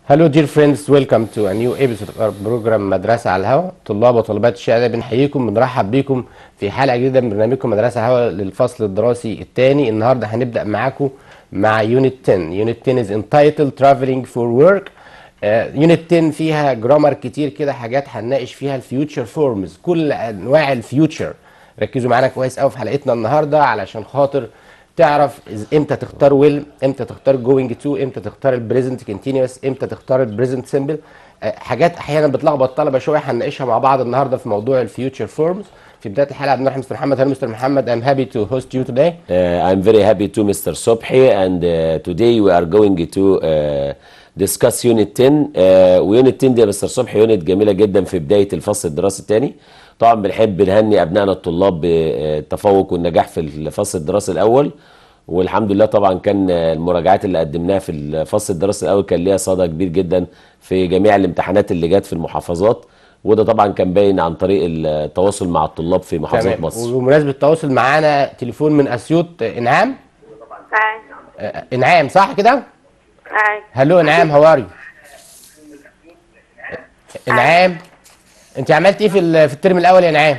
Hello dear friends, welcome to a new episode of our program مدرسة على الهواء. طلاب وطالبات الشهادة بنحييكم بنرحب بيكم في حلقة جديدة من برنامجكم مدرسة على الهواء للفصل الدراسي الثاني. النهارده هنبدأ معاكم مع Unit 10. Unit 10 is entitled Traveling for Work. Unit 10 فيها جرامر كتير كده، حاجات هنناقش فيها الفيوتشر فورمز، كل أنواع الفيوتشر. ركزوا معانا كويس قوي في حلقتنا النهارده علشان خاطر تعرف امتى تختار ويل، امتى تختار جوينج تو، امتى تختار البريزنت كونتينوس، امتى تختار البريزنت سيمبل. حاجات احيانا بتلخبط الطلبه شويه، هنناقشها مع بعض النهارده في موضوع الفيوتشر فورمز. في بدايه الحلقه بنرحب مستر محمد. هلا مستر محمد. I'm happy to host you today. I'm very happy to Mr. Sobhi, and today we are going to discuss Unit 10. ويونت 10 دي يا مستر صبحي يونت جميله جدا في بدايه الفصل الدراسي الثاني. طبعا بنحب نهني ابنائنا الطلاب بالتفوق والنجاح في الفصل الدراسي الاول، والحمد لله طبعا كان المراجعات اللي قدمناها في الفصل الدراسي الاول كان ليها صدى كبير جدا في جميع الامتحانات اللي جت في المحافظات، وده طبعا كان باين عن طريق التواصل مع الطلاب في محافظات مصر. وبمناسبه التواصل معانا تليفون من اسيوط. انعام. انعام صح كده؟ هلو انعام، هاو ار يو؟ انعام، انت عملت ايه في الترم الاول يا انعام؟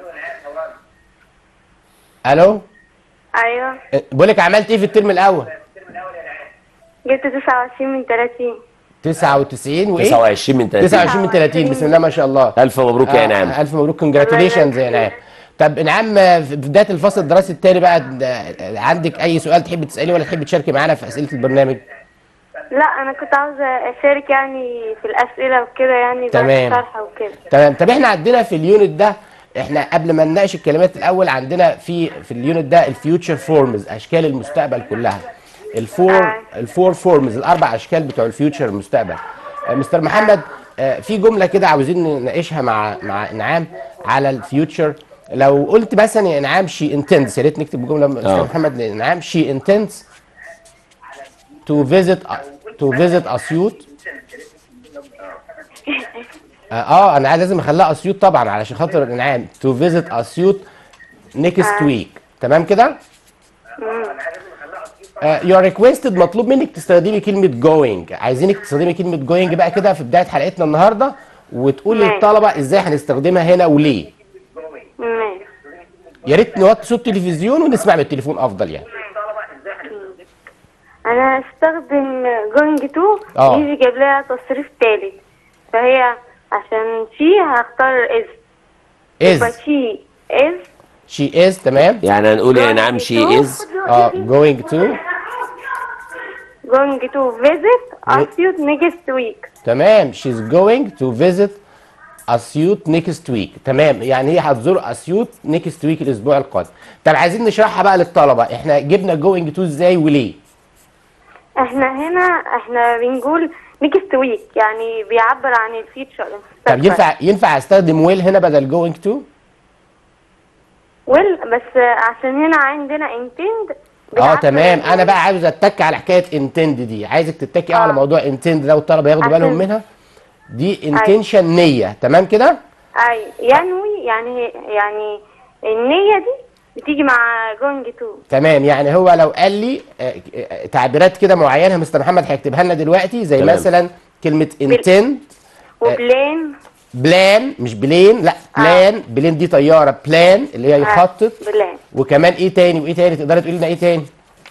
الو. ايوه. بقول لك عملت ايه في الترم الاول؟ جبت 29 من 30. 99 وايه؟ 29 من 30. 29 من 30. بسم الله ما شاء الله. الف مبروك يا انعام. الف مبروك، كونجراتيليشنز يا انعام. طب انعام، في بدايه الفصل الدراسي الثاني بقى، عندك اي سؤال تحب تساليه ولا تحب تشاركي معانا في اسئله البرنامج؟ لا، انا كنت عاوزه اشارك يعني في الاسئله وكده، يعني بعد تمام. الشرح وكده. تمام. طب احنا عندنا في اليونت ده، احنا قبل ما نناقش الكلمات الاول، عندنا في اليونت ده الفيوتشر فورمز، اشكال المستقبل كلها. الفور فورمز، الاربع اشكال بتوع الفيوتشر المستقبل. مستر محمد، في جمله كده عاوزين نناقشها مع انعام على الفيوتشر. لو قلت مثلا يا انعام شي انتندز، يا ريت نكتب جمله مستر محمد لانعام. شي انتندز to visit اسيوط. انا لازم اخليها اسيوط طبعا علشان خاطر انعام. to visit اسيوط next week. تمام كده؟ you are requested، مطلوب منك تستخدمي كلمة going. عايزينك تستخدمي كلمة going بقى كده في بداية حلقتنا النهارده، وتقولي للطلبة ازاي هنستخدمها هنا وليه. يا ريت نوطي صوت التلفزيون ونسمع بالتليفون افضل يعني. انا هستخدم going to، دي جايب لها تصريف ثالث، فهي عشان شي هختار is. she is. تمام. يعني هنقول يا انعام she is going to visit اسيوط next week. تمام. she's going to visit اسيوط next week. تمام، يعني هي هتزور اسيوط next week الاسبوع القادم. طب عايزين نشرحها بقى للطلبه، احنا جبنا going to ازاي وليه؟ احنا بنقول next week، يعني بيعبر عن الفيوتشر. طب ينفع استخدم ويل هنا بدل going to؟ ويل بس عشان هنا عندنا intend. تمام. انا بقى عاوز اتك على حكايه intend دي، عايزك تتكي على موضوع intend ده والطلبه ياخدوا بالهم منها. دي intention، نيه. تمام كده؟ ينوي، يعني النيه دي بتيجي مع going to. تمام. يعني هو لو قال لي تعبيرات كده معينه مستر محمد هيكتبها لنا دلوقتي، زي تمام. مثلا كلمه intend بلان، مش بلين، لا بلان. بلين دي طياره، بلان اللي هي يخطط. بلان. وكمان ايه تاني وايه تاني؟ تقدري تقولي لنا ايه تاني؟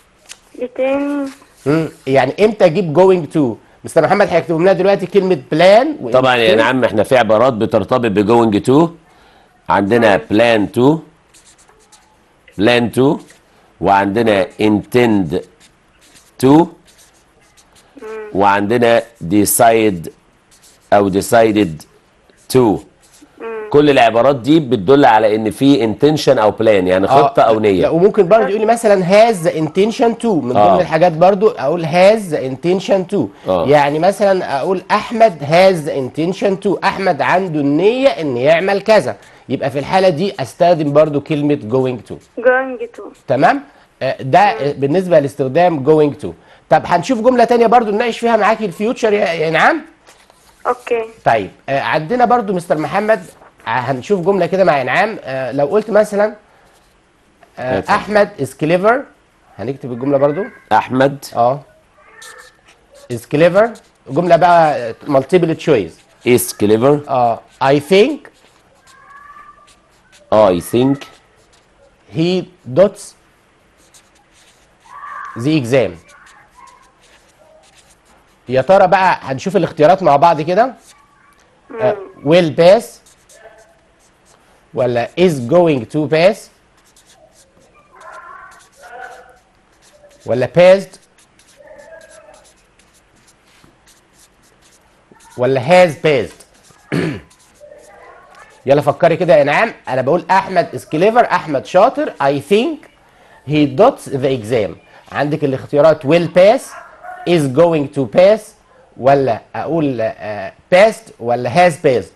يعني امتى اجيب going to؟ مستر محمد هيكتبهم لنا دلوقتي كلمه بلان. طبعا يا نعم احنا في عبارات بترتبط بجوينج تو. عندنا بلان تو، وعندنا intend to، وعندنا decide او decided to. كل العبارات دي بتدل على ان في intention او plan، يعني خطه او نيه. وممكن برضه يقول لي مثلا has the intention to، من ضمن الحاجات برضه اقول has the intention to. يعني مثلا اقول احمد has the intention to، احمد عنده النيه ان يعمل كذا، يبقى في الحاله دي استخدم برضه كلمه going to. تمام. ده بالنسبه لاستخدام going to. طب هنشوف جمله ثانيه برضه نناقش فيها معاكي الفيوتشر يا انعام. اوكي. طيب عندنا برضو مستر محمد، هنشوف جمله كده مع انعام. لو قلت مثلا احمد از كليفر، هنكتب الجمله برضو. احمد از كليفر جمله بقى multiple choice. is clever. I think he does the exam. يا ترى بقى هنشوف الاختيارات مع بعض كده. will pass ولا is going to pass ولا passed ولا has passed. يلا فكري كده يا انعام. انا بقول احمد is clever، احمد شاطر. I think he does the exam. عندك الاختيارات will pass is going to pass ولا اقول passed ولا has passed.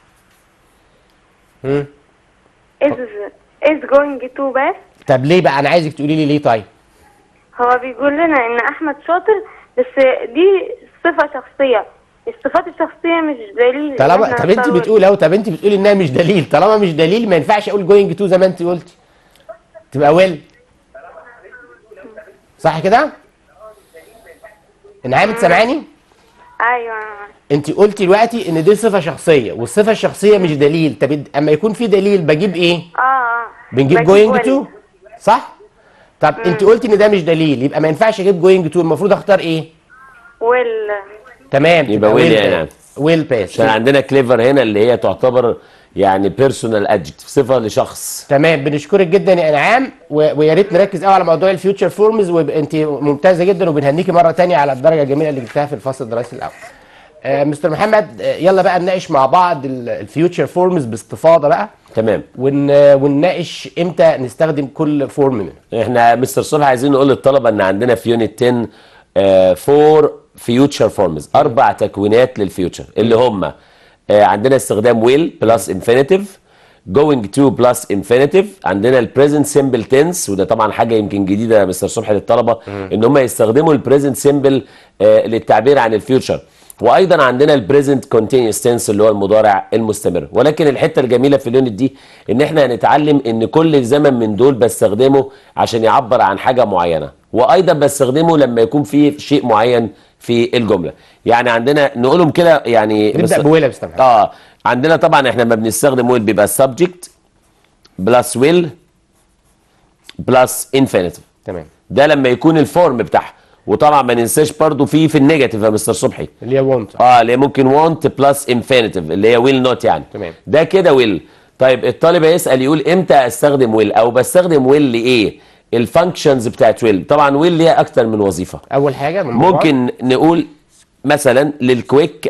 is going to pass. طب ليه بقى؟ انا عايزك تقولي لي ليه. طيب هو بيقول لنا ان احمد شاطر، بس دي صفة شخصية، الصفات الشخصية مش دليل. طالما طب انت بتقولي اهو، طب انت بتقولي انها مش دليل. طالما مش دليل ما ينفعش اقول جوينج تو زي ما انت قلتي، تبقى ويل. صح كده؟ انعام انت سامعاني؟ ايوه. انت قلتي دلوقتي ان دي صفة شخصية، والصفة الشخصية مش دليل. طب اما يكون في دليل بجيب ايه؟ بنجيب جوينج تو، صح؟ طب انت قلتي ان ده مش دليل، يبقى ما ينفعش اجيب جوينج تو، المفروض اختار ايه؟ ويل. تمام، يبقى ويل يعني ويل باس. عشان عندنا كليفر هنا اللي هي تعتبر يعني بيرسونال ادجكتيف، صفه لشخص. تمام، بنشكرك جدا يا انعام، ويا ريت نركز قوي على موضوع الفيوتشر فورمز، وانت ممتازه جدا، وبنهنيكي مره ثانيه على الدرجه الجميله اللي جبتها في الفصل الدراسي الاول. مستر محمد، يلا بقى نناقش مع بعض الفيوتشر فورمز باستفاضه بقى. تمام. ونناقش امتى نستخدم كل فورم منه. احنا مستر صبحي عايزين نقول للطلبه ان عندنا في يونت 10 4 فيوتشر فورمز، 4 تكوينات للفيوتشر اللي هم عندنا استخدام ويل بلس انفينيتيف، جوينج تو بلس انفينيتيف، عندنا البريزنت سيمبل تنس، وده طبعا حاجه يمكن جديده يا مستر صبحي للطلبه ان هم يستخدموا البريزنت سيمبل للتعبير عن الفيوتشر، وايضا عندنا البريزنت كونتينيوس تنس اللي هو المضارع المستمر. ولكن الحته الجميله في اليونت دي ان احنا هنتعلم ان كل زمن من دول بستخدمه عشان يعبر عن حاجه معينه، وايضا بستخدمه لما يكون في شيء معين في الجمله. يعني عندنا نقولهم كده يعني نبدا بويل بستخدم. عندنا طبعا احنا ما بنستخدم ويل بيبقى subject بلس ويل بلس infinitive. تمام، ده لما يكون الفورم بتاعها. وطبعا ما ننساش برضو في النيجاتيف يا مستر صبحي اللي هي وونت. اللي هي ممكن وونت بلس انفينيتيف اللي هي ويل نوت يعني. تمام، ده كده ويل. طيب الطالب يسال يقول امتى استخدم ويل او بستخدم ويل لايه؟ الفانكشنز بتاعت ويل. طبعا ويل ليها اكتر من وظيفه. اول حاجه ممكن نقول مثلا للكويك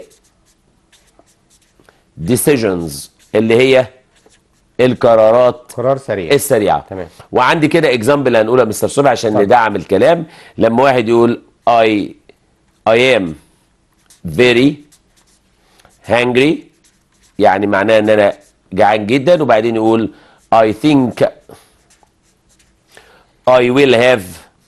ديسيجنز اللي هي القرارات قرار سريع السريعه. تمام. وعندي كده اكزامبل هنقولها يا مستر صبحي عشان ندعم الكلام. لما واحد يقول I am very hungry يعني معناه ان انا جعان جدا، وبعدين يقول I think I will have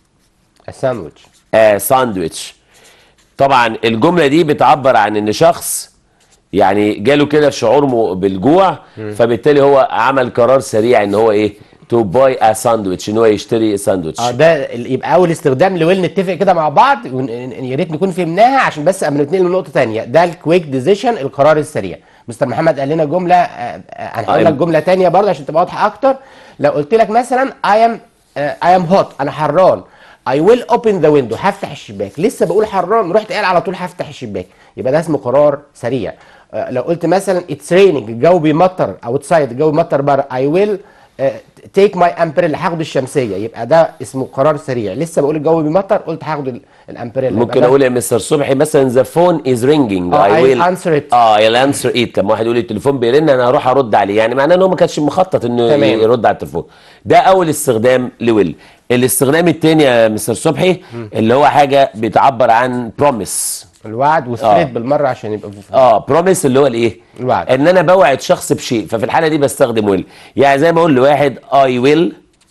a sandwich. طبعا الجمله دي بتعبر عن ان شخص يعني جاله كده شعور بالجوع، فبالتالي هو عمل قرار سريع ان هو ايه؟ تو باي ا ساندويتش، ان هو يشتري ساندويتش. ده يبقى اول استخدام لويل. نتفق كده مع بعض، يا ريت نكون فهمناها عشان بس قبل نتنقل لنقطه ثانيه. ده الكويك ديسيشن، القرار السريع. مستر محمد قال لنا جمله، انا هقول لك جمله ثانيه برضه عشان تبقى واضحه اكتر. لو قلت لك مثلا I am hot، انا حران، I will open the window، هفتح الشباك. لسه بقول حران، رحت قال على طول هفتح الشباك، يبقى ده اسمه قرار سريع. لو قلت مثلا it's raining، الجو بيمطر، outside الجو بيمطر بره، I will take my umbrella، هاخد الشمسيه، يبقى ده اسمه قرار سريع. لسه بقول الجو بيمطر، قلت هاخد الامبريلا. ممكن اقول يا مستر صبحي مثلا the phone is ringing I will answer it. I'll answer it. لما واحد يقول لي التليفون بيرن انا هروح ارد عليه، يعني معناه ان هو ما كانش مخطط انه يرد على التليفون. ده اول استخدام لويل. الاستخدام الثاني يا مستر صبحي اللي هو حاجه بتعبر عن بروميس، الوعد، وستريت بالمره عشان يبقى بروميس اللي هو الايه؟ الوعد. ان انا بوعد شخص بشيء، ففي الحاله دي بستخدم ويل. يعني زي ما اقول لواحد I will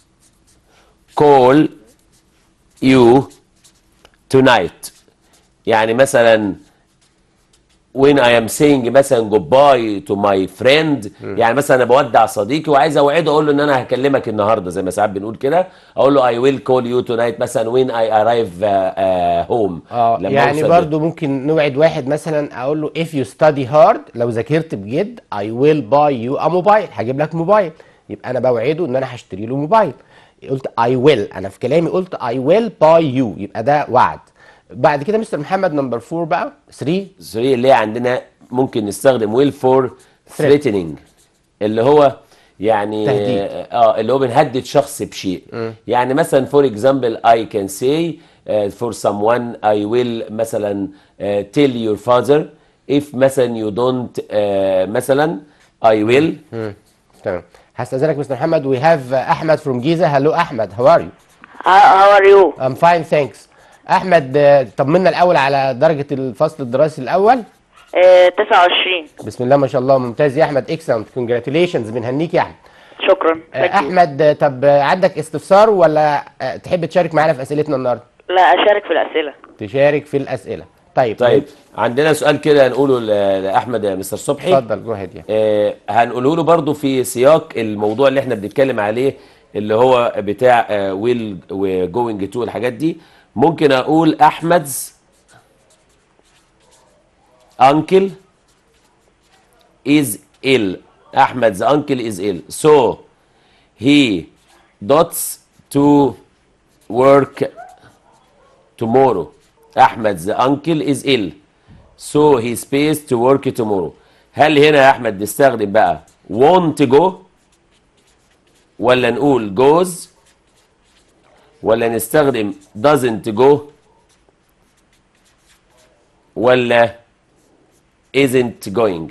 call you tonight، يعني مثلا when I am saying مثلا goodbye to my friend، يعني مثلا انا بودع صديقي وعايز اوعده اقول له ان انا هكلمك النهارده زي ما ساعات بنقول كده، اقول له I will call you tonight مثلا when I arrive home، لما يعني اوصل برضو ممكن نوعد واحد مثلا اقول له if you study hard، لو ذاكرت بجد I will buy you a موبايل، هجيب لك موبايل. يبقى انا بوعده ان انا هشتري له موبايل. قلت I will، انا في كلامي قلت I will buy you، يبقى ده وعد. بعد كده مستر محمد نمبر 4 بقى 3 اللي هي عندنا ممكن نستخدم will for threat، threatening، اللي هو يعني تهديد. اللي هو بنهدد شخص بشيء. يعني مثلا for example I can say for someone I will مثلا tell your father if مثلا you don't مثلا I will. تمام. هستأذنك مستر محمد. we have احمد from جيزة. hello احمد، how are you؟ How are you? I'm fine thanks. احمد طمنا الاول على درجة الفصل الدراسي الاول. 29. بسم الله ما شاء الله، ممتاز يا احمد، اكسلنت، كونجراتيليشنز، بنهنيك يا احمد. شكرا. احمد طب عندك استفسار ولا تحب تشارك معانا في اسئلتنا النهارده؟ لا، أشارك في الأسئلة. تشارك في الاسئله. طيب عندنا سؤال كده هنقوله لاحمد يا مستر صبحي. اتفضل جو هيد. هنقوله له برضو في سياق الموضوع اللي احنا بنتكلم عليه اللي هو بتاع ويل وجوينج تو الحاجات دي. ممكن اقول احمد's uncle is ill. احمد's uncle is ill so he dots to work tomorrow. احمد's uncle is ill so he space to work tomorrow. هل هنا يا احمد نستخدم بقى want to go ولا نقول goes ولا نستخدم doesn't go ولا isn't going؟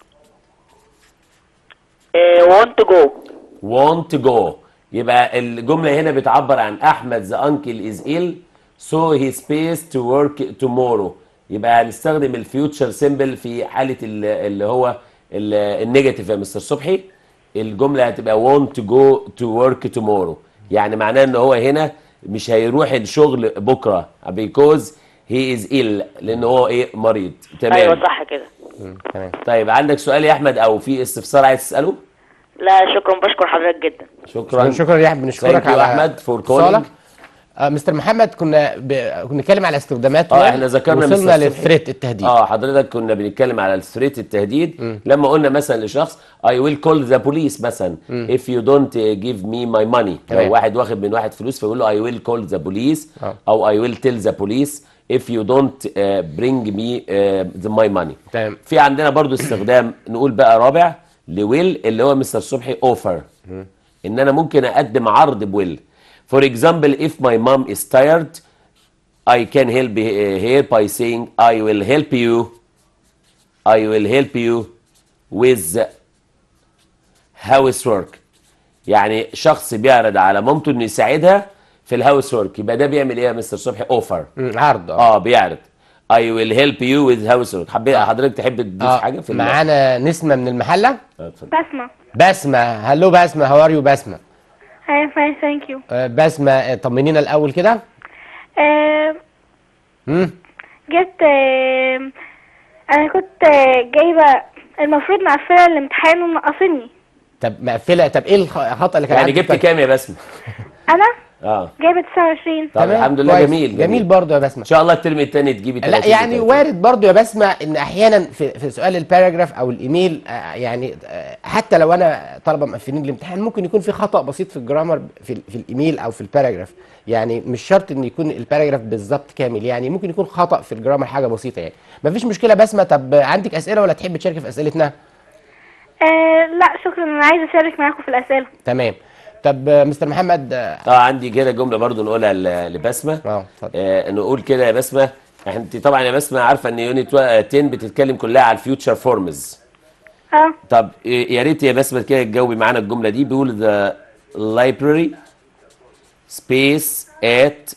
want to go. want to go. يبقى الجملة هنا بتعبر عن أحمد the uncle is ill so he space to work tomorrow. يبقى هنستخدم الفيوتشر سيمبل في حالة اللي هو النيجاتيف يا مستر صبحي. الجملة هتبقى want to go to work tomorrow، يعني معناه ان هو هنا مش هيروح الشغل بكرة because he is ill، لان هو ايه مريض. تمام. أيوة صح كده. تمام. طيب عندك سؤال يا احمد او في استفسار عايز تسأله؟ لا شكرا، بشكر حضرتك جدا. شكرا يا احمد، بنشكرك على احمد فور اتصالك. كولينج. مستر محمد كنا بنتكلم على استخدامات احنا ذكرنا وصلنا للثريت، التهديد. حضرتك كنا بنتكلم على الثريت، التهديد. لما قلنا مثلا لشخص I will call the police مثلا if you don't give me my money. لو واحد واخد من واحد فلوس فيقول له I will call the police او I will tell the police if you don't bring me my money. تمام. في عندنا برضو استخدام نقول بقى رابع لويل اللي هو مستر صبحي اوفر، ان انا ممكن اقدم عرض بويل. For example if my mom is tired I can help her by saying I will help you with housework. يعني شخص بيعرض على مامته انه يساعدها في الهاوس ورك، يبقى ده بيعمل ايه يا مستر صبحي؟ اوفر، عرض. بيعرض I will help you with housework. حضرتك تحب تضيف حاجه في معانا نسمه من المحله. بسمة. بسمه، هلو بسمه، هاو ار يو بسمه؟ I'm fine thank you. بسمه طمنينا الاول كده. جبت انا كنت جايبه المفروض مقفله الامتحان ومنقصني. طب مقفله، طب ايه الخطأ اللي كان يعني جبت كام يا بسمه؟ انا جايبه 29. طب الحمد لله. جميل برضه يا بسمه. ان شاء الله الترم الثاني تجيبي 30. لا يعني وارد برضه يا بسمه ان احيانا في سؤال الباراجراف او الايميل يعني حتى لو انا طلبه مقفلين الامتحان ممكن يكون في خطأ بسيط في الجرامر في الايميل او في الباراجراف. يعني مش شرط ان يكون الباراجراف بالظبط كامل، يعني ممكن يكون خطأ في الجرامر حاجه بسيطه يعني. مفيش مشكله بسمه. طب عندك اسئله ولا تحب تشارك في اسئلتنا؟ لا شكرا، انا عايزه اشارك معاكم في الاسئله. تمام. طب مستر محمد عندي كده جمله برضو نقولها لبسمه. اتفضل. نقول كده يا بسمه، انت طبعا يا بسمه عارفه ان يونت 10 بتتكلم كلها على الفيوتشر فورمز. طب يا ريت يا بسمه كده تجاوبي معانا الجمله دي. بيقول the library space at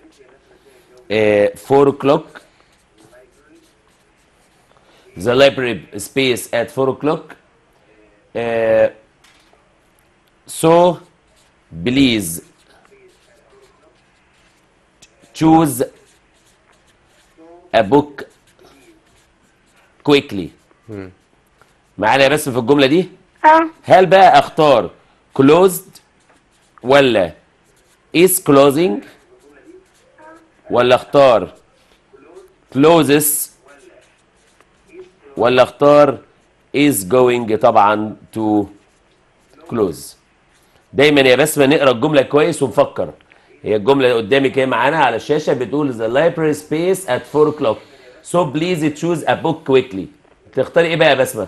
4 o'clock. The library space at 4 o'clock. So please choose a book quickly. معانا يا بس في الجملة دي؟ اه. هل بقى اختار closed ولا is closing ولا اختار closes ولا اختار is going طبعا to close. دايما يا بسمة نقرا الجملة كويس ونفكر. هي الجملة قدامك اهي معانا على الشاشة بتقول the library space at 4 o'clock so please choose a book quickly. تختاري ايه بقى يا بسمة؟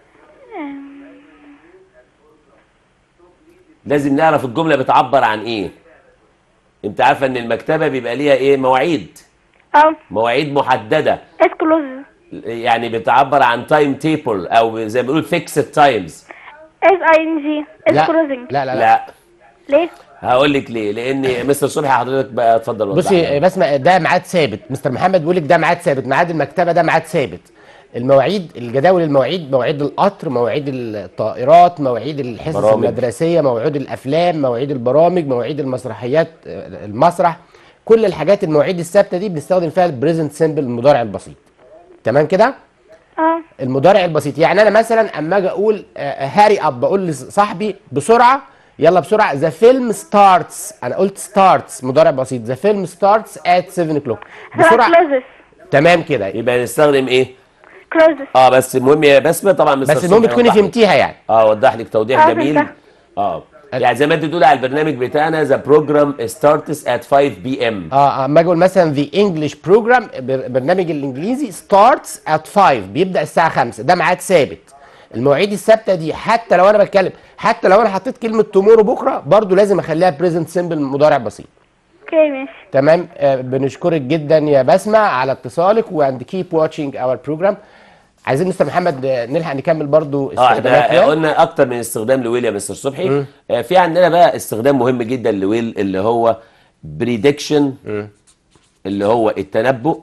لازم نعرف الجملة بتعبر عن ايه. انت عارفة ان المكتبة بيبقى ليها ايه؟ مواعيد. اه. مواعيد محددة. اس كلوز. يعني بتعبر عن تايم تيبل او زي ما بيقول فيكسد تايمز. اس اي ان جي. اس كلوزنج. لا ليه؟ هقول لك ليه. لان مستر صبحي حضرتك بقى اتفضل وضح. بصي بسمة، ده ميعاد ثابت. مستر محمد بيقول لك ده ميعاد ثابت، ميعاد المكتبه ده ميعاد ثابت. المواعيد، الجداول، المواعيد، مواعيد القطر، مواعيد الطائرات، مواعيد الحصص برامج. المدرسيه، مواعيد الافلام، مواعيد البرامج، مواعيد المسرحيات، المسرح، كل الحاجات المواعيد الثابته دي بنستخدم فيها البريزنت سيمبل، المضارع البسيط. تمام كده؟ اه. المضارع البسيط، يعني انا مثلا اما اجي اقول هاري اب، بقول لصاحبي بسرعه، يلا بسرعه، ذا فيلم ستارتس، انا قلت ستارتس مضارع بسيط، ذا فيلم ستارتس ات 7 o'clock بسرعه. كلوزز. تمام كده، يبقى نستخدم ايه؟ كلوزز. بس المهم يا بسمه طبعا مستر بس المهم صبحي تكوني وضح لك. فهمتيها يعني. وضح لك توضيح جميل. فهمتها. يعني زي ما انت بتقول على البرنامج بتاعنا ذا بروجرام ستارتس ات 5 PM. اما اجي اقول مثلا ذا انجلش بروجرام، برنامج الانجليزي ستارتس ات 5، بيبدا الساعه 5، ده ميعاد ثابت. المواعيد الثابته دي حتى لو انا بتكلم، حتى لو انا حطيت كلمه تومورو بكره، برضو لازم اخليها بريزنت سيمبل مضارع بسيط. اوكي ماشي. تمام. بنشكرك جدا يا بسمة على اتصالك، واند كيب واتشنج اور بروجرام. عايزين مستر محمد نلحق نكمل برضو استخدامات احنا قلنا اكتر من استخدام لويل يا مستر صبحي. في عندنا بقى استخدام مهم جدا لويل اللي هو بريدكشن، اللي هو التنبؤ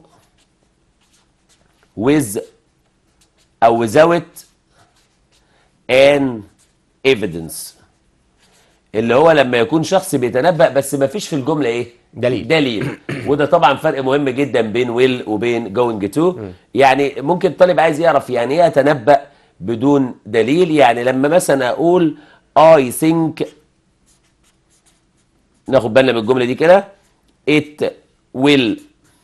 with او without an evidence، اللي هو لما يكون شخص بيتنبأ بس ما فيش في الجملة ايه؟ دليل. وده طبعا فرق مهم جدا بين ويل وبين جوينج تو. يعني ممكن الطالب عايز يعرف يعني ايه اتنبأ بدون دليل. يعني لما مثلا اقول I think، ناخد بالنا من الجملة دي كده، it will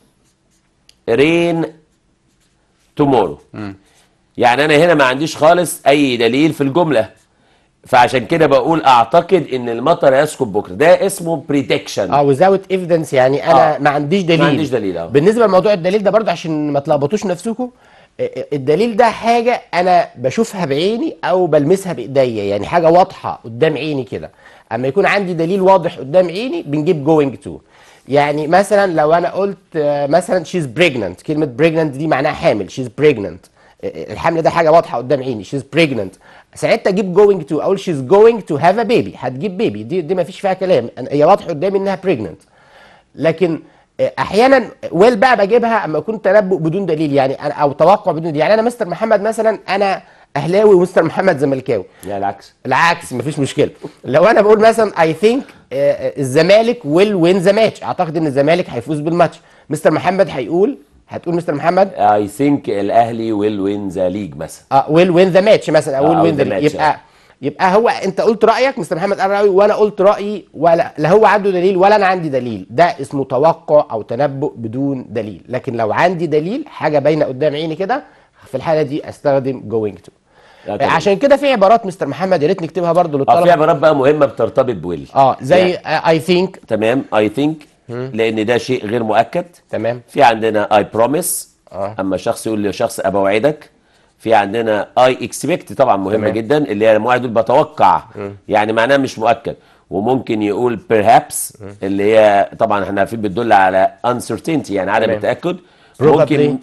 rain tomorrow. يعني انا هنا ما عنديش خالص اي دليل في الجملة، فعشان كده بقول اعتقد ان المطر هيسقط بكره. ده اسمه بريدكشن. without evidence، يعني انا ما عنديش دليل. ما عنديش دليل. بالنسبه لموضوع الدليل ده برضه عشان ما تلخبطوش نفسكم، الدليل ده حاجه انا بشوفها بعيني او بلمسها بايديا، يعني حاجه واضحه قدام عيني كده. اما يكون عندي دليل واضح قدام عيني بنجيب جوينج تو. يعني مثلا لو انا قلت مثلا she's pregnant، كلمه pregnant دي معناها حامل، she's pregnant، الحمل ده حاجه واضحه قدام عيني، she's pregnant، ساعتها اجيب going to، اقول she's going to have a baby، هتجيب بيبي، دي ما فيش فيها كلام، هي واضحه قدامي انها pregnant. لكن احيانا ويل بقى بجيبها اما يكون تنبؤ بدون دليل، يعني أنا او توقع بدون دليل. يعني انا مستر محمد مثلا انا اهلاوي ومستر محمد زملكاوي، يعني العكس مفيش مشكله. لو انا بقول مثلا اي ثينك الزمالك ويل وين ذا ماتش، اعتقد ان الزمالك هيفوز بالماتش، مستر محمد هتقول مستر محمد اي ثينك الاهلي ويل وين ذا ليج مثلا، ويل وين ذا ماتش مثلا، او ويل وين ذا ماتش. يبقى هو انت قلت رايك، مستر محمد قال رايه وانا قلت رايي، ولا لا هو عنده دليل ولا انا عندي دليل، ده اسمه توقع او تنبؤ بدون دليل. لكن لو عندي دليل، حاجه باينه قدام عيني كده، في الحاله دي استخدم جوينج تو. عشان كده في عبارات مستر محمد يا ريت نكتبها برضه للطلبه. في عبارات بقى مهمه بترتبط بويل، زي اي ثينك. تمام، اي ثينك لان ده شيء غير مؤكد. تمام. في عندنا اي بروميس، اما شخص يقول لشخص ابوعدك. في عندنا اي اكسبكت طبعا مهمه جدا، اللي هي الموعد بتوقع، يعني معناها مش مؤكد. وممكن يقول perhaps اللي هي طبعا احنا عارفين بتدل على uncertainty، يعني عدم التاكد. ممكن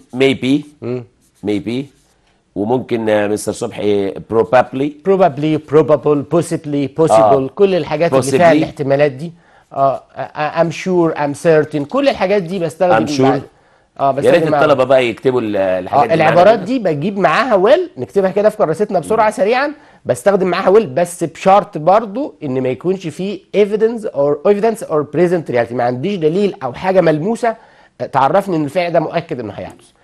maybe وممكن مستر صبحي probably probable possible كل الحاجات اللي فيها الاحتمالات دي. I'm sure I'm certain كل الحاجات دي بستخدم. I'm sure. يا ريت الطلبه بقى يكتبوا الحاجات دي. العبارات دي بجيب معاها ويل، نكتبها كده في كراستنا بسرعه سريعا، بستخدم معاها ويل بس بشرط برضو ان ما يكونش فيه evidence or present reality، ما عنديش دليل او حاجه ملموسه تعرفني ان الفعل ده مؤكد انه هيحدث.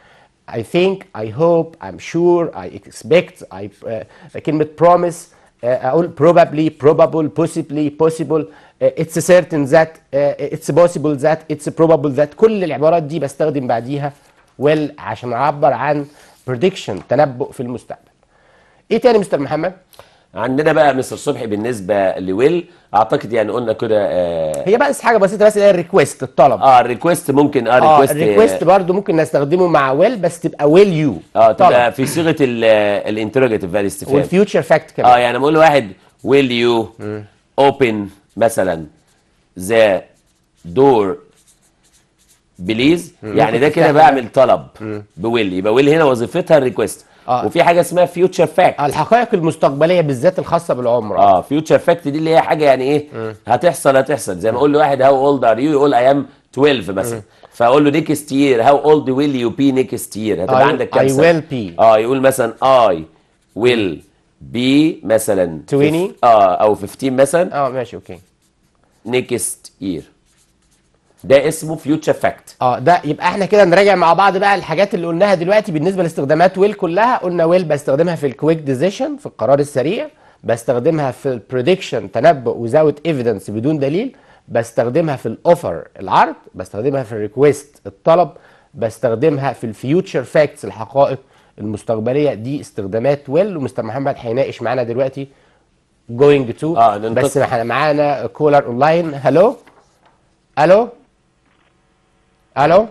I think, I hope, I'm sure, I expect, كلمة promise أقول probably, probable, possibly, possible, it's certain that, it's possible that, it's probable that. كل العبارات دي بستخدم بعديها will عشان أعبر عن prediction، تنبؤ في المستقبل. إيه تاني مستر محمد؟ عندنا بقى مستر صبحي بالنسبه لويل، اعتقد يعني قلنا كده هي بس حاجه بسيطه، بس اللي هي الريكوست، الطلب. الريكوست ممكن الريكوست برضو ممكن نستخدمه مع ويل، بس تبقى ويل يو تبقى في صيغه الانتروجاتيف بقى الاستفهام، والفيوتشر فاكت كمان. يعني لما اقول لواحد ويل يو اوبن مثلا ذا دور بليز، يعني ده كده بعمل طلب بويل، يبقى ويل هنا وظيفتها الريكوست. وفي حاجه اسمها فيوتشر فاكت، الحقائق المستقبليه بالذات الخاصه بالعمر. فيوتشر فاكت دي اللي هي حاجه يعني ايه هتحصل زي ما اقول لواحد هاو اولد ار يو، يقول اي ام 12 مثلا، فاقول له نيكست يير هاو اولد ويل يو بي نيكست يير، هتبقى عندك كام سنه؟ اي ويل بي. يقول مثلا اي ويل بي مثلا 20 او 15 مثلا. ماشي اوكي. نيكست يير ده اسمه فيوتشر فاكت. ده يبقى احنا كده نراجع مع بعض بقى الحاجات اللي قلناها دلوقتي بالنسبه لاستخدامات ويل كلها. قلنا ويل بستخدمها في الكويك ديسيشن، في القرار السريع، بستخدمها في البريدكشن، تنبؤ وزاوت ايفيدنس بدون دليل، بستخدمها في الاوفر العرض، بستخدمها في الريكويست الطلب، بستخدمها في الفيوتشر فاكتس الحقائق المستقبليه. دي استخدامات ويل، ومستر محمد هيناقش معانا دلوقتي جوينج تو. بس معانا كولر اونلاين. هلو الو الو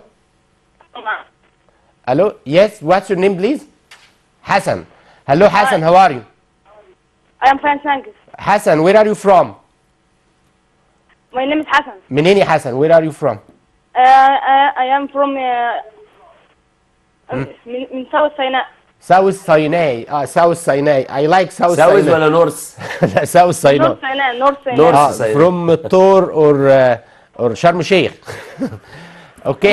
الو. yes, what's your name please? Hassan. Hello Hassan, how are you? I am fine, thank you. Hassan, where are you from? My name is Hassan. منين يا حسن؟ where are you from? I am from من South Sinai. South Sinai. South Sinai. I like South Sinai. South ولا نورث؟ لا South Sinai. North Sinai. North Sinai. From Tor or Sharm el-Sheikh. اوكي.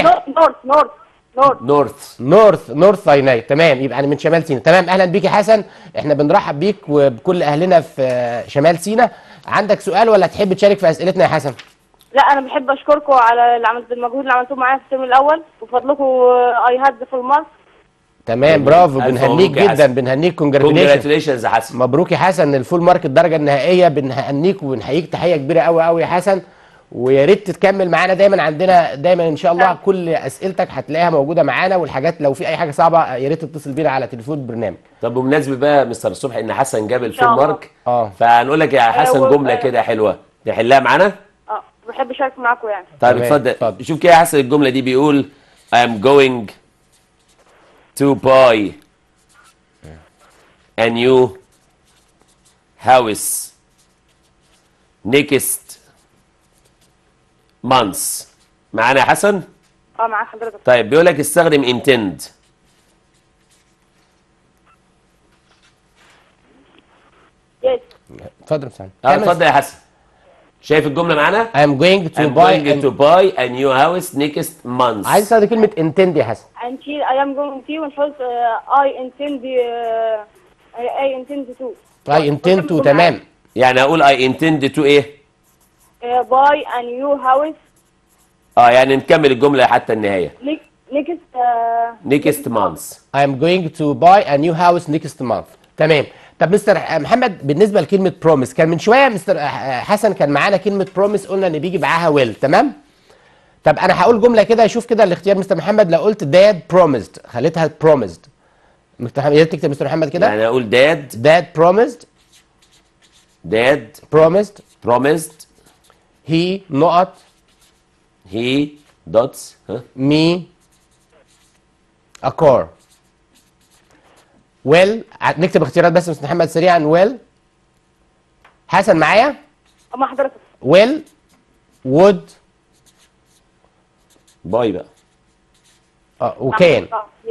نورث سيناء. تمام، يبقى انا من شمال سيناء. تمام، اهلا بيك يا حسن، احنا بنرحب بيك وبكل اهلنا في شمال سيناء. عندك سؤال ولا تحب تشارك في اسئلتنا يا حسن؟ لا، انا بحب اشكركم على المجهود اللي عملتوه معايا في الترم الاول، وبفضلكم اي هاد فول مارك. تمام، برافو، بنهنيك جدا، بنهنيك. كونجراتيليشنز يا حسن. مبروك يا حسن، الفول مارك الدرجه النهائيه. بنهنيك وبنحييك تحيه كبيره قوي قوي يا حسن، ويا ريت تكمل معانا دايما. عندنا دايما ان شاء الله كل اسئلتك هتلاقيها موجوده معانا، والحاجات لو في اي حاجه صعبه يا ريت تتصل بينا على تليفون البرنامج. طب بمناسبه بقى مستر صبحي ان حسن جاب الفول مارك، فهنقول لك يا حسن جمله كده حلوه نحلها معانا. بحب اشارك معاكم يعني. طيب اتفضل. شوف كده يا حسن الجمله دي، بيقول I am going to buy a new house next months. معانا يا حسن؟ مع حضرتك. طيب بيقول لك استخدم intend. اتفضل يا اتفضل يا حسن. شايف الجمله معانا؟ I am going to buy a new house next month. عايز استخدم كلمه intend يا حسن. I am going to ونحط I intend to. تمام، يعني اقول I intend to ايه؟ buy a new house. يعني نكمل الجمله حتى النهايه. next month. I am going to buy a new house next month. تمام. طب مستر محمد، بالنسبه لكلمه بروميس، كان من شويه مستر حسن كان معانا كلمه بروميس، قلنا ان بيجي معاها ويل. تمام. طب انا هقول جمله كده، شوف كده الاختيار مستر محمد. لو قلت داد بروميسد خليتها بروميسد. يا ريت تكتب مستر محمد كده. يعني اقول داد بروميسد. داد promised he not he dots me a car. ويل نكتب اختيارات بس مستر محمد سريعا. ويل حسن معايا؟ مع حضرتك. ويل وود باي بقى. وكان.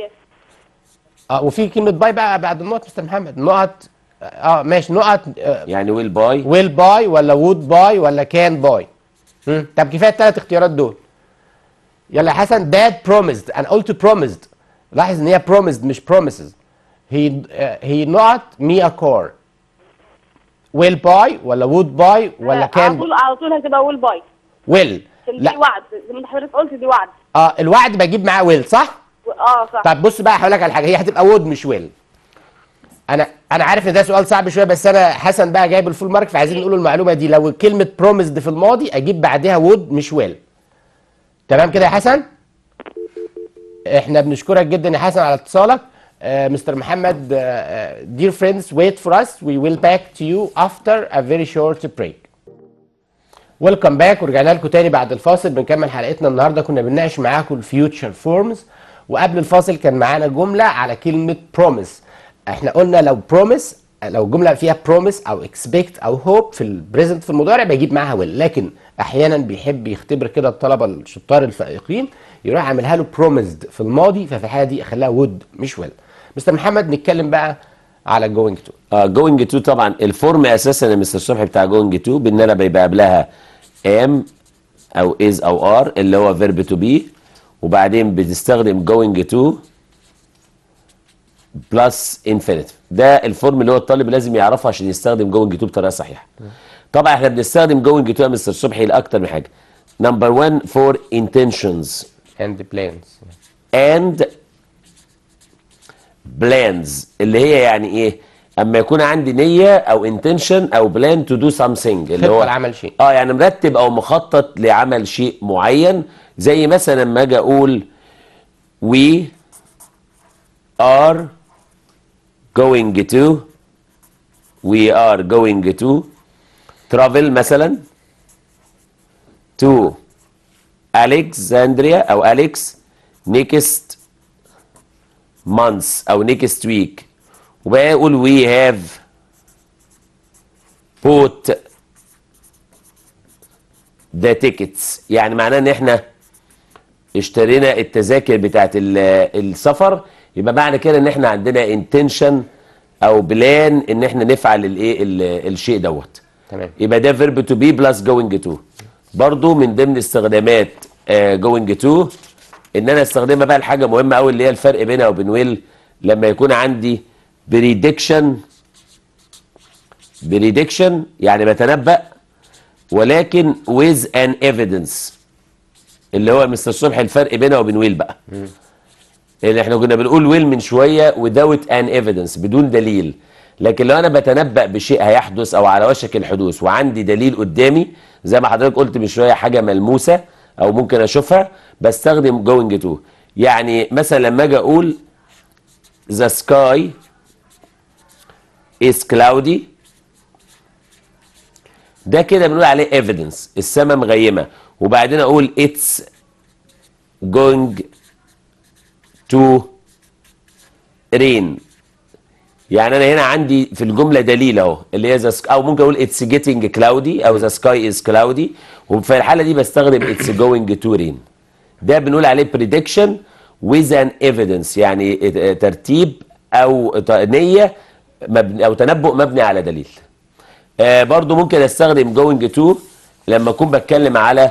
وفي كلمة باي بقى بعد النقط مستر محمد. نقط. ماشي، نقط. يعني ويل باي ولا وود باي ولا كان باي. طب كفاية الثلاث اختيارات دول. يلا يا حسن. داد بروميسد، انا قلت بروميسد، لاحظ ان هي بروميسد مش بروميسز. he not me a car. will buy ولا would buy ولا كان؟ على طول كده will buy. will. لا، دي وعد زي ما انت حضرتك قلت، دي وعد. الوعد بجيب معاه will، صح؟ صح. طب بص بقى هقول لك على حاجه، هي هتبقى وود مش ويل. انا عارف ان ده سؤال صعب شويه، بس انا حسن بقى جايب الفول مارك، فعايزين نقول المعلومه دي. لو كلمه بروميسد في الماضي اجيب بعدها وود مش ويل. تمام كده يا حسن؟ احنا بنشكرك جدا يا حسن على اتصالك. مستر محمد، dear friends wait for us, we will back to you after a very short break. ويلكم باك، ورجعنا لكم تاني بعد الفاصل. بنكمل حلقتنا النهارده، كنا بنناقش معاكم الفيوتشر فورمز، وقبل الفاصل كان معانا جمله على كلمه بروميس. احنا قلنا لو بروميس، لو جمله فيها بروميس او اكسبكت او هوب في البريزنت في المضارع بيجيب معاها ويل، لكن احيانا بيحب يختبر كده الطلبه الشطار الفائقين يروح عاملها له بروميسد في الماضي، ففي الحاله دي اخليها وود مش ويل. مستر محمد نتكلم بقى على جوينج تو. جوينج تو طبعا الفورم اساسا يا مستر صبحي بتاع جوينج تو بان انا بيبقى قبلها ام او از او ار اللي هو فيرب تو بي، وبعدين بتستخدم جوينج تو بلس انفينيتيف. ده الفورم اللي هو الطالب لازم يعرفه عشان يستخدم جوينج تو بطريقه صحيحه. طبعا احنا بنستخدم جوينج تو يا مستر صبحي لاكتر من حاجه. نمبر 1 فور intentions and plans and plans اللي هي يعني ايه؟ اما يكون عندي نيه او intention او plan to do something اللي هو لعمل شيء. يعني مرتب او مخطط لعمل شيء معين. زي مثلا لما اجي اقول we are going to travel مثلا to Alexandria او Alex next months او next week، وبقى اقول we have bought the tickets، يعني معناه ان احنا اشترينا التذاكر بتاعت السفر. يبقى معنى كده ان احنا عندنا intention او بلان ان احنا نفعل الايه الشيء دوت. تمام. يبقى ده فيرب تو بي بلس جوينج تو. برضو من ضمن استخدامات جوينج تو ان انا استخدمها بقى لحاجه مهمه قوي اللي هي الفرق بينها وبين ويل. لما يكون عندي بريدكشن يعني بتنبأ، ولكن with an evidence اللي هو مستر صبحي الفرق بينها وبين ويل بقى. اللي احنا كنا بنقول ويل من شويه without an evidence بدون دليل، لكن لو انا بتنبأ بشيء هيحدث او على وشك الحدوث وعندي دليل قدامي زي ما حضرتك قلت من شويه حاجه ملموسه او ممكن اشوفها، بستخدم جوينج تو. يعني مثلا لما اجي اقول the sky is cloudy، ده كده بنقول عليه evidence، السماء مغيمه. وبعدين اقول it's going to rain، يعني انا هنا عندي في الجمله دليل اهو اللي هي او ممكن اقول it's getting cloudy او the sky is cloudy، وفي الحاله دي بستخدم it's going to rain. ده بنقول عليه prediction with an evidence، يعني ترتيب او نيه مبني او تنبؤ مبني على دليل. برضو ممكن استخدم going to لما اكون بتكلم على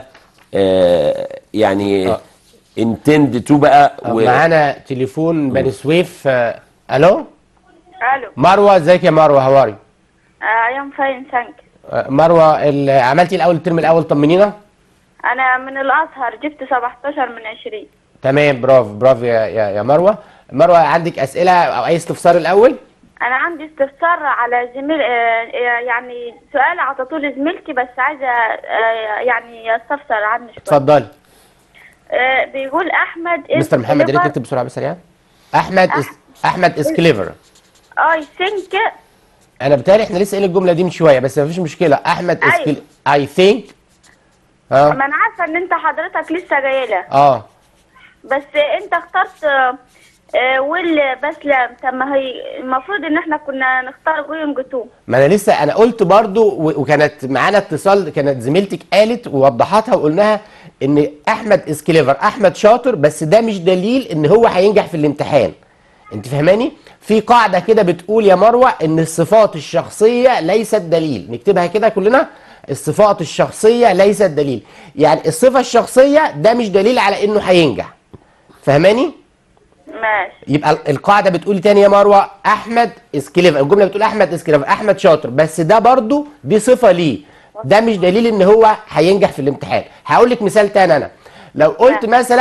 يعني intend to بقى. معانا تليفون بني سويف. الو الو مروه، ازيك يا مروه؟ هواري I am fine thank you. مروه، عملتي الاول الترم الاول؟ طمنينا. انا من الازهر جبت 17 من 20. تمام، برافو يا مروه. مروه عندك اسئله او اي استفسار الاول؟ انا عندي استفسار على زميل يعني سؤال عطته لي زميلتي، بس عايزه يعني استفسر عنه شويه. اتفضلي. بيقول احمد مستر محمد يا ريت تكتب بسرعه بس سريعا. احمد از كليفر. اي ثينك. انا بتهيألي احنا لسه قايلين الجمله دي من شويه، بس مفيش مشكله. احمد از اي ثينك. ما انا عارفه ان انت حضرتك لسه جاي لها. بس انت اخترت ويل بس. لا، طب ما هي المفروض ان احنا كنا نختار جوينج تو. ما انا قلت برضو، وكانت معانا اتصال، كانت زميلتك قالت ووضحتها وقلناها ان احمد از كليفر، احمد شاطر، بس ده مش دليل ان هو هينجح في الامتحان. انت فهماني؟ في قاعده كده بتقول يا مروه ان الصفات الشخصيه ليست دليل. نكتبها كده كلنا، الصفات الشخصيه ليست دليل. يعني الصفه الشخصيه ده مش دليل على انه هينجح. فهماني؟ ماشي. يبقى القاعده بتقول تاني يا مروه احمد از كليفر، الجمله بتقول احمد از كليفر، احمد شاطر، بس ده برضو دي صفه ليه، ده مش دليل ان هو هينجح في الامتحان. هقول لك مثال تاني. انا لو قلت مثلا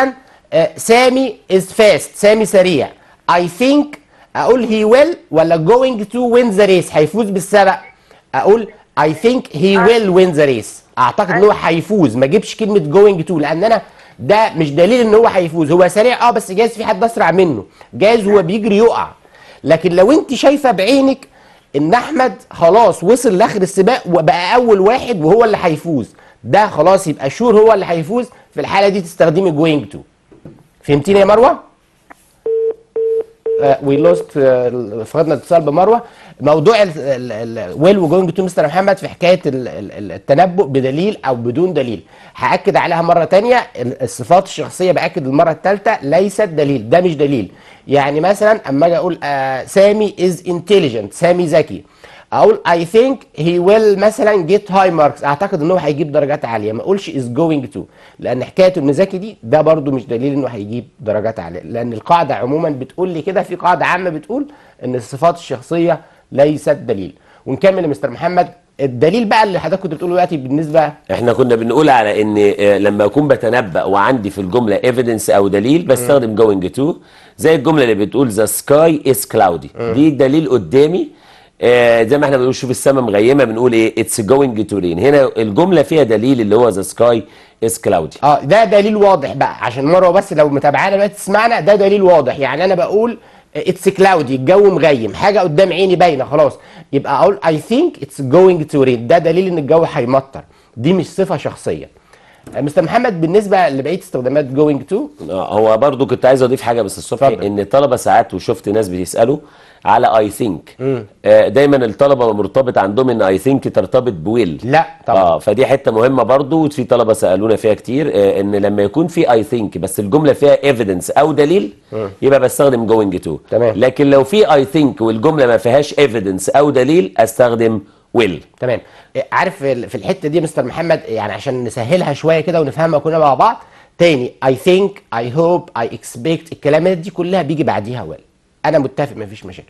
سامي is fast، سامي سريع. I think اقول he will ولا going to win the race، هيفوز بالسبق. اقول I think he will win the race، اعتقد ان هو هيفوز، ما اجيبش كلمه going to، لان انا ده مش دليل ان هو هيفوز. هو سريع بس جايز في حد اسرع منه، جايز هو بيجري يقع. لكن لو انت شايفه بعينك ان احمد خلاص وصل لاخر السباق وبقى اول واحد وهو اللي هيفوز، ده خلاص يبقى شور هو اللي هيفوز. في الحاله دي تستخدمي going to. فهمتيني يا مروه؟ وي لوست، فقدنا الاتصال بمروه. موضوع ويل وجوينج تو مستر محمد في حكايه التنبؤ بدليل او بدون دليل، هاكد عليها مره ثانيه. الصفات الشخصيه باكد المره الثالثه ليست دليل، ده مش دليل. يعني مثلا اما اجي اقول سامي از انتليجنت، سامي ذكي، اقول I think he will مثلا get high marks، اعتقد ان هو هيجيب درجات عاليه، ما اقولش is going to، لان حكايه انه ذكي دي ده برده مش دليل انه هيجيب درجات عاليه، لان القاعده عموما بتقول لي كده، في قاعده عامه بتقول ان الصفات الشخصيه ليست دليل. ونكمل يا مستر محمد الدليل بقى اللي حضرتك كنت بتقوله دلوقتي. بالنسبه احنا كنا بنقول على ان لما اكون بتنبأ وعندي في الجمله evidence او دليل بستخدم going to، زي الجمله اللي بتقول the sky is cloudy، دي دليل قدامي. زي ما احنا بنقول شوف السماء مغيمه، بنقول ايه اتس جوينج تو رين. هنا الجمله فيها دليل اللي هو ذا سكاي از كلاودي. ده دليل واضح بقى، عشان مروه بس لو متابعانا دلوقتي تسمعنا، ده دليل واضح. يعني انا بقول اتس كلاودي، الجو مغيم، حاجه قدام عيني باينه خلاص، يبقى اقول اي ثينك اتس جوينج تو رين، ده دليل ان الجو هيمطر، دي مش صفه شخصيه. مستر محمد بالنسبه لبقيه استخدامات جوينج تو، هو برضو كنت عايز اضيف حاجه بس الصبح، ان الطلبه ساعات وشفت ناس بيسالوا على اي ثينك، دايما الطلبه مرتبط عندهم ان اي ثينك ترتبط بويل. لا طبعا. فدي حته مهمه برضو، وفي طلبه سالونا فيها كتير، ان لما يكون في اي ثينك بس الجمله فيها ايفيدنس او دليل يبقى بستخدم جوينج تو. تمام. لكن لو في اي ثينك والجمله ما فيهاش ايفيدنس او دليل استخدم ويل. تمام. عارف في الحته دي مستر محمد، يعني عشان نسهلها شويه كده ونفهمها كلنا مع بعض تاني، I think I hope I expect، الكلمات دي كلها بيجي بعديها ويل. انا متفق مفيش مشاكل،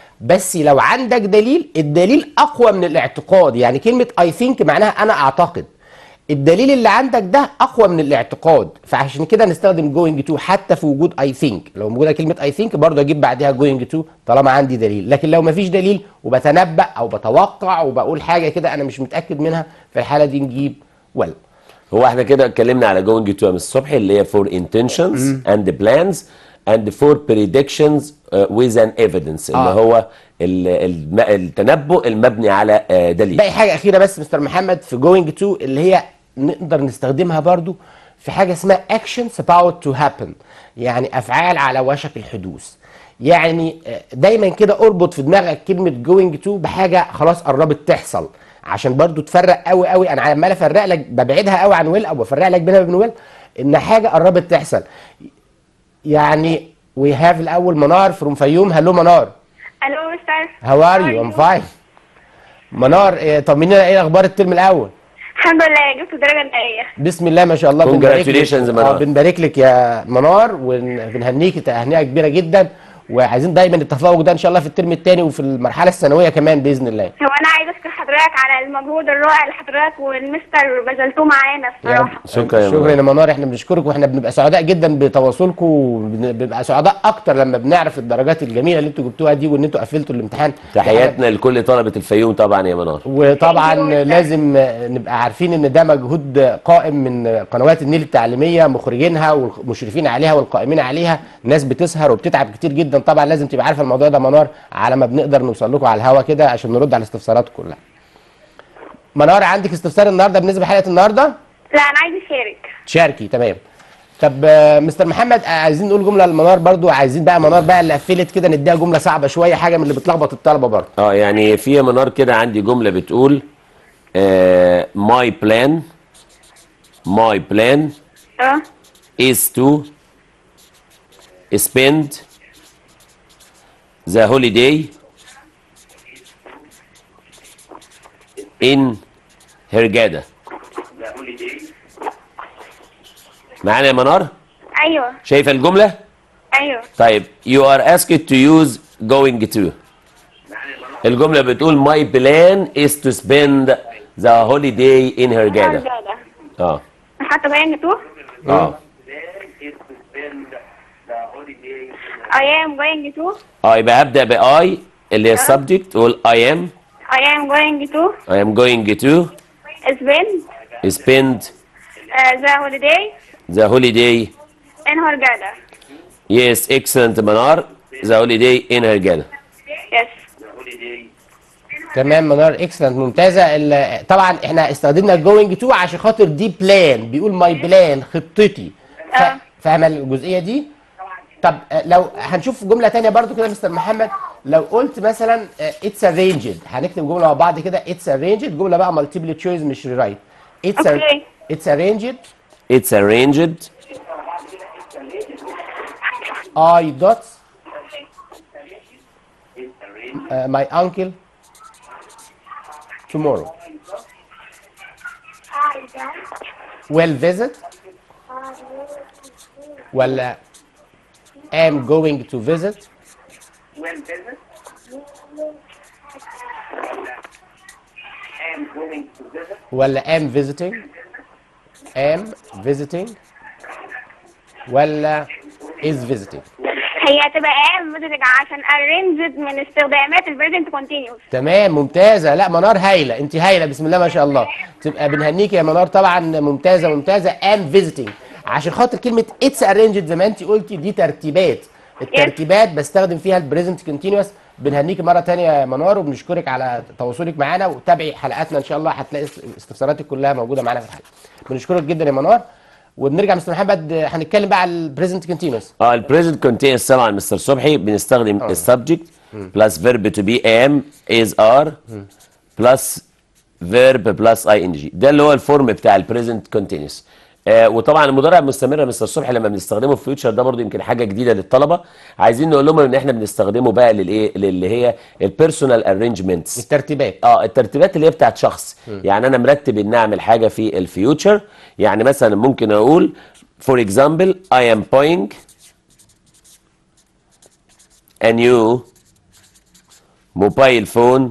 بس لو عندك دليل، الدليل اقوى من الاعتقاد. يعني كلمه I think معناها انا اعتقد، الدليل اللي عندك ده اقوى من الاعتقاد، فعشان كده نستخدم going to حتى في وجود I think. لو موجوده كلمه I think برضه اجيب بعدها going to طالما عندي دليل. لكن لو مفيش دليل وبتنبأ او بتوقع وبقول حاجه كده انا مش متاكد منها، في الحاله دي نجيب well. هو احنا كده اتكلمنا على going to من الصبح اللي هي for intentions and plans and for predictions with an evidence، اللي هو التنبؤ المبني على دليل. باقي حاجه اخيره بس مستر محمد في going to، اللي هي نقدر نستخدمها برضو في حاجه اسمها actions about to happen، يعني افعال على وشك الحدوث. يعني دايما كده اربط في دماغك كلمه going to بحاجه خلاص قربت تحصل، عشان برضو تفرق قوي قوي. انا عمال افرق لك، ببعدها قوي عن ويل او بفرق لك بينها وبين ويل، ان حاجه قربت تحصل. يعني we have الاول منار from فيوم. هلو منار. الو مستر، هاو ار يو؟ ام فاين. منار طمنينا ايه اخبار الترم الاول؟ الحمد لله جبت درجه نهائيه. بسم الله ما شاء الله. كونجراتيوليشنز منار. بنبارك لك يا منار، وبنهنيك تهنئه كبيره جدا، وعايزين دايما التفوق ده ان شاء الله في الترم الثاني وفي المرحله الثانويه كمان باذن الله. هو انا عايزه اشكر حضرتك على المجهود الرائع اللي حضرتك والمستر بذلتوه معانا الصراحه. شكرا يا منار. احنا بنشكرك، واحنا بنبقى سعداء جدا بتواصلكم، وبنبقى سعداء اكتر لما بنعرف الدرجات الجميله اللي انتوا جبتوها دي، وان انتوا قفلتوا الامتحان. تحياتنا لكل طلبه الفيوم طبعا يا منار. وطبعا لازم نبقى عارفين ان ده مجهود قائم من قنوات النيل التعليميه، مخرجينها والمشرفين عليها والقائمين عليها، ناس بتسهر وبتتعب كتير جدا. طبعا لازم تبقى عارفه الموضوع ده منار، على ما بنقدر نوصل لكم على الهوا كده عشان نرد على الاستفسارات كلها. منار عندك استفسار النهارده بالنسبه لحلقه النهارده؟ لا انا عايزه اشارك. تشاركي. تمام. طب مستر محمد عايزين نقول جمله لمنار برضو، عايزين بقى منار بقى اللي قفلت كده نديها جمله صعبه شويه، حاجه من اللي بتلخبط الطلبه برضو. يعني في منار كده عندي جمله بتقول my plan is to spend the holiday in Hurghada. معانا يا منار؟ ايوه. شايفه الجمله؟ ايوه. طيب you are asked to use going to. الجمله بتقول my plan is to spend the holiday in Hurghada. حتى بقى تو. I am going to. يبقى هبدأ بI اللي هي السبجكت وال I am going to. I am going to spend the holiday in Hurghada. Yes, excellent منار. The holiday in Hurghada. Yes. تمام منار، اكسلنت، ممتازه. طبعا احنا استخدمنا جوينج تو عشان خاطر دي بلان، بيقول ماي بلان، خطتي. فاهمه الجزئيه دي؟ طب لو هنشوف جمله ثانيه برضو كده مستر محمد، لو قلت مثلا اتس ارينجد، هنكتب جمله مع بعض كده، اتس ارينجد، جمله بقى مالتيبل تشويس مش رايت. اتس ارينجد. It's arranged. I dot my uncle tomorrow will visit ولا am going to visit ولا am visiting ولا is visiting. هي هتبقى am visiting عشان arranged من استخدامات البريزنت كونتينيوس. تمام، ممتازه. لا منار هايله، انت هايله بسم الله ما شاء الله. تبقى بنهنيك يا منار، طبعا ممتازه. am visiting عشان خاطر كلمه اتس arranged زي ما انت قلتي دي ترتيبات، الترتيبات بستخدم فيها البريزنت كونتينيوس. بنهنيك مره ثانيه يا منار وبنشكرك على تواصلك معانا، وتابعي حلقاتنا ان شاء الله هتلاقي استفساراتك كلها موجوده معانا في الحلقه. بنشكرك جدا يا منار. وبنرجع مستر محمد، هنتكلم بقى على البريزنت كونتينوس. البريزنت كونتينوس طبعا مستر صبحي بنستخدم السبجكت بلس فيرب تو بي ام از ار بلس فيرب بلس اي ان جي، ده اللي هو الفورم بتاع البريزنت كونتينوس. وطبعا المضارع المستمر مستر صبحي لما بنستخدمه في فيوتشر ده برضه يمكن حاجه جديده للطلبه، عايزين نقول لهم ان احنا بنستخدمه بقى للايه، اللي هي البيرسونال ارينجمنتس، الترتيبات. الترتيبات اللي هي بتاعت شخص. يعني انا مرتب ان اعمل حاجه في الفيوتشر، يعني مثلا ممكن اقول فور اكزامبل I am buying a new mobile phone.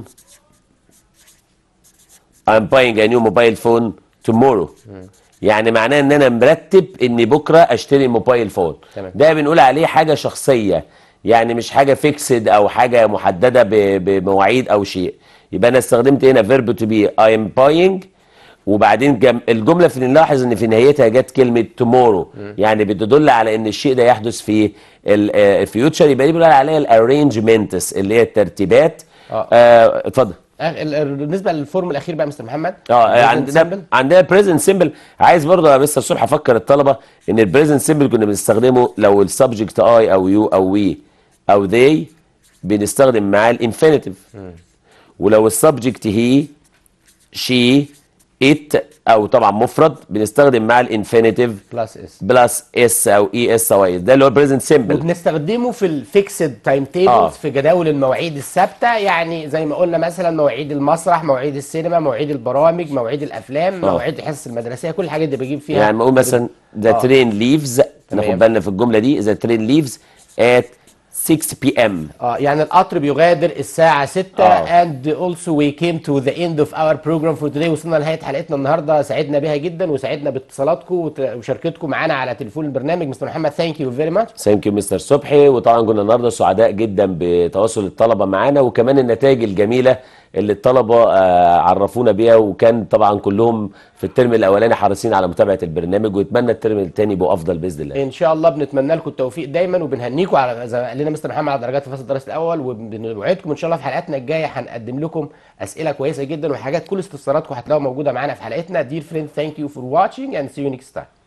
I'm buying a new mobile phone tomorrow. يعني معناه ان انا مرتب اني بكره اشتري موبايل فون. ده بنقول عليه حاجه شخصيه، يعني مش حاجه فيكسد او حاجه محدده بمواعيد او شيء. يبقى انا استخدمت هنا فيرب تو بي I am buying، وبعدين الجمله في نلاحظ ان في نهايتها جت كلمه tomorrow، يعني بتدل على ان الشيء ده يحدث في الفيوتشر. يبقى دي بنقول عليها الارينجمنتس اللي هي الترتيبات. اتفضل. بالنسبه للفورم الاخير بقى مستر محمد، عندنا بريزنت سيمبل. عايز برضه يا مستر الصبح افكر الطلبه ان البريزنت سيمبل كنا بنستخدمه لو السبجكت اي او يو او وي او ذي بنستخدم معاه الانفينيتيف، ولو السبجكت هي شي ات او طبعا مفرد بنستخدم مع الانفينيتيف بلس اس او اي اس او اي، ده اللي هو بريزنت سيمبل. وبنستخدمه في الفيكسد تايم تيبلز، في جداول المواعيد الثابته، يعني زي ما قلنا مثلا مواعيد المسرح، مواعيد السينما، مواعيد البرامج، مواعيد الافلام، مواعيد الحصص المدرسيه، كل الحاجات دي بجيب فيها. يعني بقول مثلا ذا ترين ليفز، ناخد بالنا في الجمله دي، ذا ترين ليفز ات 6 p.m. يعني القطر بيغادر الساعة 6. and also we came to the end of our program for today. وصلنا لنهاية حلقتنا النهاردة، سعدنا بها جدا وسعدنا باتصالاتكم ومشاركتكم معانا على تليفون البرنامج. مستر محمد thank you very much. thank you مستر صبحي. وطبعا كنا النهاردة سعداء جدا بتواصل الطلبة معانا، وكمان النتائج الجميلة اللي الطلبة عرفونا بيها، وكان طبعا كلهم في الترم الاولاني حريصين على متابعه البرنامج، واتمنى الترم الثاني يبقوا افضل باذن الله. ان شاء الله بنتمنى لكم التوفيق دايما، وبنهنيكم على زي ما قال لنا مستر محمد على درجات الفصل الدراسي الاول، وبنوعدكم ان شاء الله في حلقاتنا الجايه هنقدم لكم اسئله كويسه جدا وحاجات كل استفساراتكم هتلاقوها موجوده معانا في حلقتنا. Dear friends, thank you for watching and see you next time.